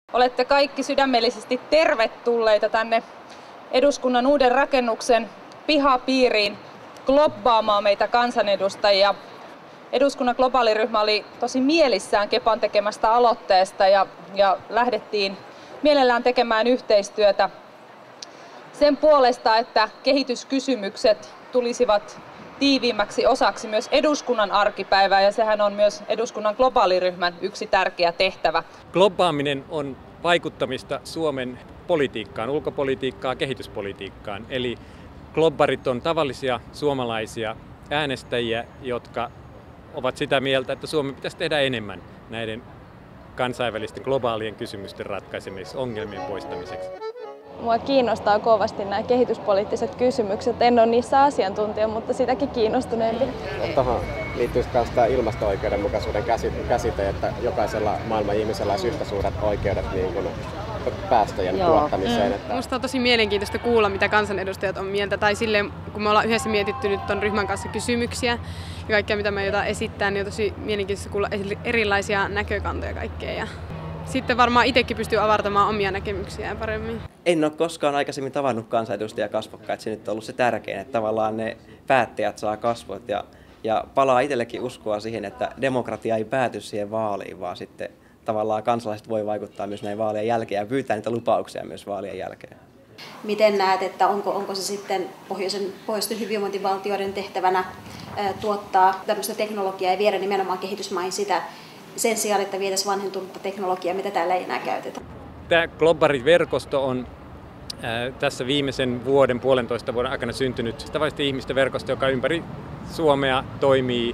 Olette kaikki sydämellisesti tervetulleita tänne eduskunnan uuden rakennuksen pihapiiriin globbaamaan meitä kansanedustajia. Eduskunnan globaaliryhmä oli tosi mielissään Kepan tekemästä aloitteesta ja lähdettiin mielellään tekemään yhteistyötä sen puolesta, että kehityskysymykset tulisivat tiiviimmäksi osaksi myös eduskunnan arkipäivää, ja sehän on myös eduskunnan globaaliryhmän yksi tärkeä tehtävä. Globbaaminen on vaikuttamista Suomen politiikkaan, ulkopolitiikkaan, kehityspolitiikkaan. Eli globbarit on tavallisia suomalaisia äänestäjiä, jotka ovat sitä mieltä, että Suomen pitäisi tehdä enemmän näiden kansainvälisten globaalien kysymysten ratkaisemiseksi, ongelmien poistamiseksi. Mua kiinnostaa kovasti nämä kehityspoliittiset kysymykset. En ole niissä asiantuntija, mutta sitäkin kiinnostuneempi. Tuohon liittyy myös tämä ilmasto-oikeudenmukaisuuden käsite, että jokaisella maailman ihmisellä olisi yhtä suuret oikeudet niin kuin päästöjen tuottamiseen. Minusta on tosi mielenkiintoista kuulla, mitä kansanedustajat on mieltä. Tai silleen, kun me ollaan yhdessä mietitty nyt ton ryhmän kanssa kysymyksiä ja kaikkea, mitä me jotain esittää, niin on tosi mielenkiintoista kuulla erilaisia näkökantoja kaikkea. Ja sitten varmaan itsekin pystyy avartamaan omia näkemyksiään paremmin. En ole koskaan aikaisemmin tavannut kansanedustajia kasvokkain, se nyt on ollut se tärkein, että tavallaan ne päättäjät saa kasvot ja palaa itsellekin uskoa siihen, että demokratia ei pääty siihen vaaliin, vaan sitten tavallaan kansalaiset voi vaikuttaa myös näin vaalien jälkeen ja pyytää niitä lupauksia myös vaalien jälkeen. Miten näet, että onko se sitten pohjoisten hyvinvointivaltioiden tehtävänä tuottaa tämmöistä teknologiaa ja viedä nimenomaan kehitysmaihin sitä sen sijaan, että vietäisiin vanhentunutta teknologiaa, mitä täällä ei enää käytetä? Tämä globaaliverkosto on tässä viimeisen puolentoista vuoden aikana syntynyt tavallisten ihmisten verkosto, joka ympäri Suomea toimii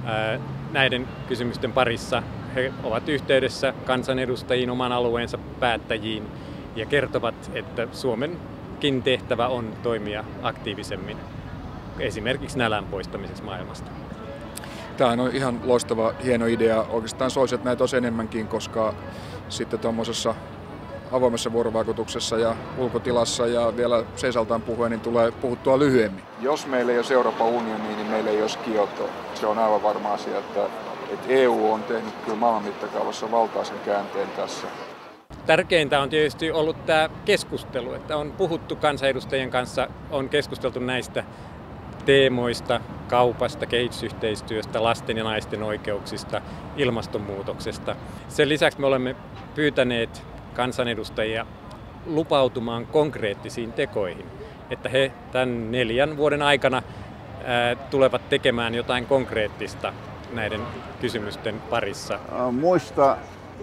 näiden kysymysten parissa. He ovat yhteydessä kansanedustajiin, oman alueensa päättäjiin ja kertovat, että Suomenkin tehtävä on toimia aktiivisemmin esimerkiksi nälän poistamiseksi maailmasta. Tämä on ihan loistava, hieno idea. Oikeastaan soisi, että näitä olisi enemmänkin, koska sitten tuommoisessa avoimessa vuorovaikutuksessa ja ulkotilassa ja vielä seisaltaan puhuen, niin tulee puhuttua lyhyemmin. Jos meillä ei olisi Euroopan unioni, niin meillä ei olisi Kioto. Se on aivan varma asia, että EU on tehnyt kyllä maailman mittakaavassa valtaisen käänteen tässä. Tärkeintä on tietysti ollut tämä keskustelu, että on puhuttu kansanedustajien kanssa, on keskusteltu näistä teemoista, kaupasta, kehitysyhteistyöstä, lasten ja naisten oikeuksista, ilmastonmuutoksesta. Sen lisäksi me olemme pyytäneet kansanedustajia lupautumaan konkreettisiin tekoihin, että he tämän 4 vuoden aikana tulevat tekemään jotain konkreettista näiden kysymysten parissa. Muista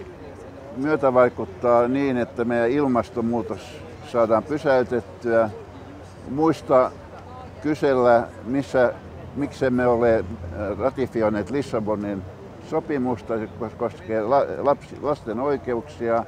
myötävaikuttaa niin, että meidän ilmastonmuutos saadaan pysäytettyä. Muista kysellä, miksi me ole ratifioineet Lissabonin sopimusta, joka koskee lasten oikeuksia.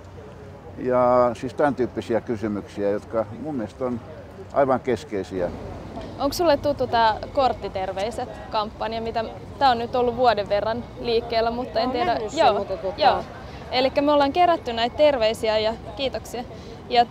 Ja siis tämän tyyppisiä kysymyksiä, jotka mun mielestä on aivan keskeisiä. Onko sulle tuttu tämä Korttiterveiset-kampanja, mitä tämä on nyt ollut vuoden verran liikkeellä, mutta en tiedä. Joo. Eli me ollaan kerätty näitä terveisiä ja kiitoksia. Ja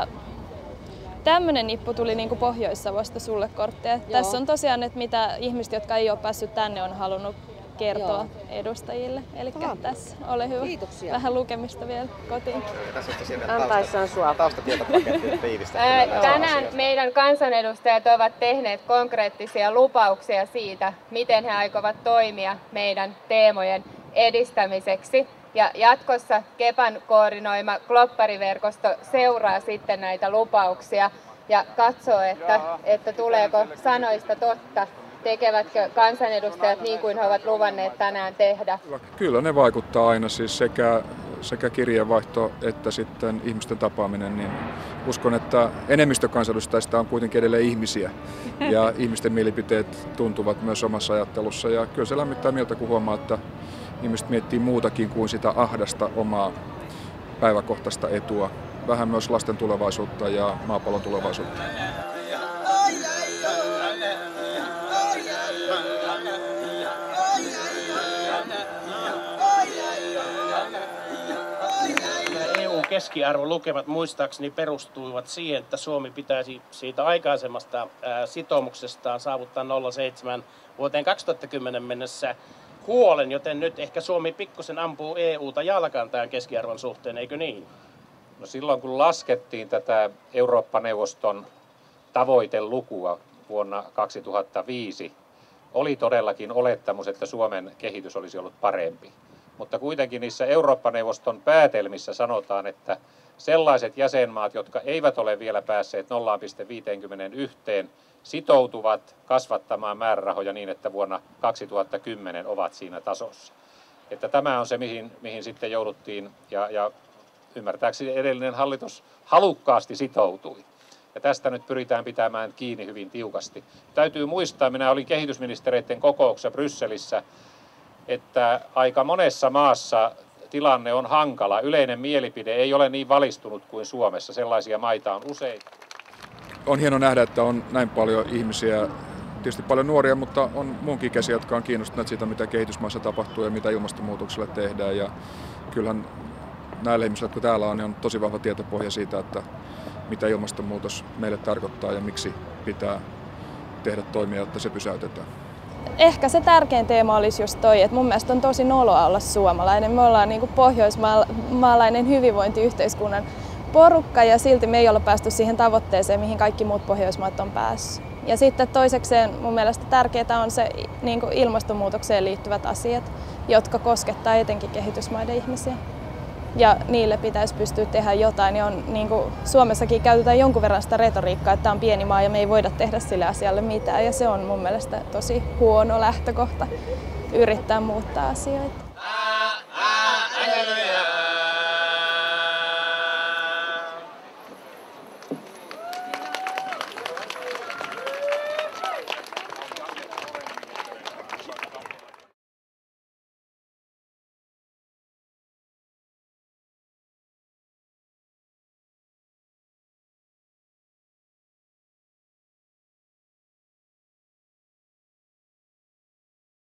tämmöinen nippu tuli niinku Pohjois-Savosta sulle kortteja. Tässä on tosiaan, että mitä ihmiset, jotka ei ole päässyt tänne, on halunnut kertoa edustajille. Eli tässä, ole hyvä. Kiitoksia. Vähän lukemista vielä kotiin. Antaessaan sua. Taustatietopaketti tiivistetty. Tänään meidän kansanedustajat ovat tehneet konkreettisia lupauksia siitä, miten he aikovat toimia meidän teemojen edistämiseksi. Ja jatkossa Kepan koordinoima globbariverkosto seuraa sitten näitä lupauksia ja katsoo, että tuleeko sanoista totta. Tekevätkö kansanedustajat niin kuin he ovat luvanneet tänään tehdä? Kyllä ne vaikuttaa aina, siis sekä kirjeenvaihto että sitten ihmisten tapaaminen. Niin uskon, että enemmistö kansanedustajista on kuitenkin edelleen ihmisiä ja ihmisten mielipiteet tuntuvat myös omassa ajattelussa. Ja kyllä se lämmittää mieltä, kun huomaa, että ihmiset miettii muutakin kuin sitä ahdasta omaa päiväkohtaista etua. Vähän myös lasten tulevaisuutta ja maapallon tulevaisuutta. Keskiarvolukemat muistaakseni perustuivat siihen, että Suomi pitäisi siitä aikaisemmasta sitoumuksestaan saavuttaa 0,7 vuoteen 2010 mennessä huolen, joten nyt ehkä Suomi pikkusen ampuu EUta jalkaan tämän keskiarvon suhteen, eikö niin? No silloin kun laskettiin tätä Eurooppa-neuvoston tavoitelukua vuonna 2005, oli todellakin olettamus, että Suomen kehitys olisi ollut parempi. Mutta kuitenkin niissä Eurooppa-neuvoston päätelmissä sanotaan, että sellaiset jäsenmaat, jotka eivät ole vielä päässeet 0,51, sitoutuvat kasvattamaan määrärahoja niin, että vuonna 2010 ovat siinä tasossa. Että tämä on se, mihin sitten jouduttiin, ja ymmärtääkseni edellinen hallitus halukkaasti sitoutui. Ja tästä nyt pyritään pitämään kiinni hyvin tiukasti. Täytyy muistaa, minä olin kehitysministereiden kokouksessa Brysselissä, että aika monessa maassa tilanne on hankala. Yleinen mielipide ei ole niin valistunut kuin Suomessa. Sellaisia maita on useita. On hieno nähdä, että on näin paljon ihmisiä, tietysti paljon nuoria, mutta on muunkin käsiä, jotka on kiinnostuneet siitä, mitä kehitysmaissa tapahtuu ja mitä ilmastonmuutoksella tehdään. Ja kyllähän näillä ihmisillä, jotka täällä on, niin on tosi vahva tietopohja siitä, että mitä ilmastonmuutos meille tarkoittaa ja miksi pitää tehdä toimia, jotta se pysäytetään. Ehkä se tärkein teema olisi just toi, että mun mielestä on tosi noloa olla suomalainen. Me ollaan niin kuin pohjoismaalainen hyvinvointiyhteiskunnan porukka ja silti me ei olla päästy siihen tavoitteeseen, mihin kaikki muut Pohjoismaat on päässyt. Ja sitten toisekseen mun mielestä tärkeää on se niin kuin ilmastonmuutokseen liittyvät asiat, jotka koskettaa etenkin kehitysmaiden ihmisiä. Ja niille pitäisi pystyä tehdä jotain. Ja on, niin kuin Suomessakin käytetään jonkun verran sitä retoriikkaa, että tämä on pieni maa ja me ei voida tehdä sille asialle mitään. Ja se on mun mielestä tosi huono lähtökohta yrittää muuttaa asioita.